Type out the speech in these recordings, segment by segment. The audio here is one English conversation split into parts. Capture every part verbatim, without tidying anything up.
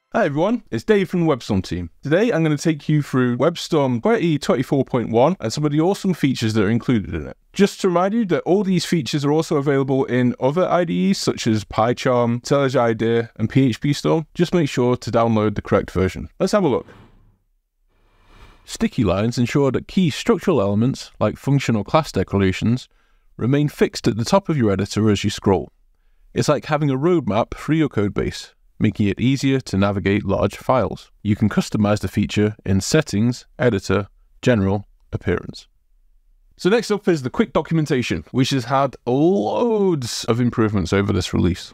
Hi everyone, it's Dave from the WebStorm team. Today I'm going to take you through WebStorm twenty twenty-four point one and some of the awesome features that are included in it. Just to remind you that all these features are also available in other I D Es such as PyCharm, IntelliJ IDEA and PHPStorm. Just make sure to download the correct version. Let's have a look. Sticky lines ensure that key structural elements like function or class declarations remain fixed at the top of your editor as you scroll. It's like having a roadmap through your codebase, making it easier to navigate large files. You can customize the feature in Settings, Editor, General, Appearance. So next up is the quick documentation, which has had loads of improvements over this release.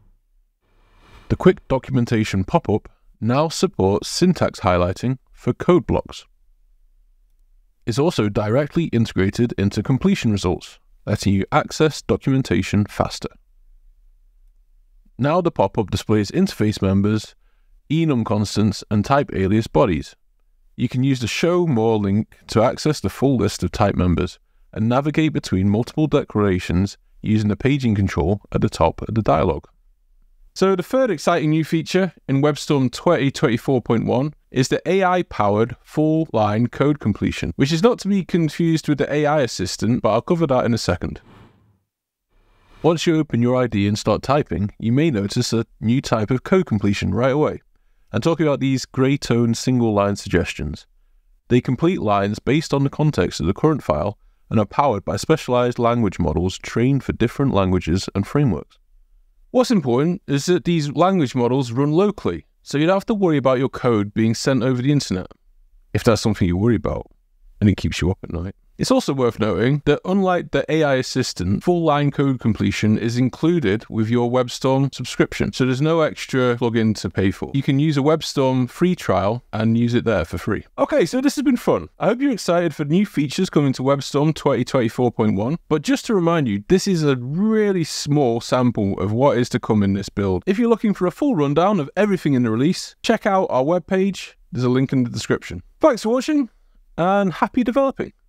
The quick documentation pop-up now supports syntax highlighting for code blocks. It's also directly integrated into completion results, letting you access documentation faster. Now the pop-up displays interface members, enum constants, and type alias bodies. You can use the Show More link to access the full list of type members and navigate between multiple declarations using the paging control at the top of the dialog. So the third exciting new feature in WebStorm twenty twenty-four point one is the A I-powered full-line code completion, which is not to be confused with the A I assistant, but I'll cover that in a second. Once you open your I D E and start typing, you may notice a new type of code completion right away. I'm talking about these grey tone single line suggestions. They complete lines based on the context of the current file and are powered by specialized language models trained for different languages and frameworks. What's important is that these language models run locally, so you don't have to worry about your code being sent over the internet, if that's something you worry about and it keeps you up at night. It's also worth noting that unlike the A I assistant, full-line code completion is included with your WebStorm subscription, so there's no extra plugin to pay for. You can use a WebStorm free trial and use it there for free. Okay, so this has been fun. I hope you're excited for new features coming to WebStorm twenty twenty-four point one, but just to remind you, this is a really small sample of what is to come in this build. If you're looking for a full rundown of everything in the release, check out our webpage. There's a link in the description. Thanks for watching, and happy developing.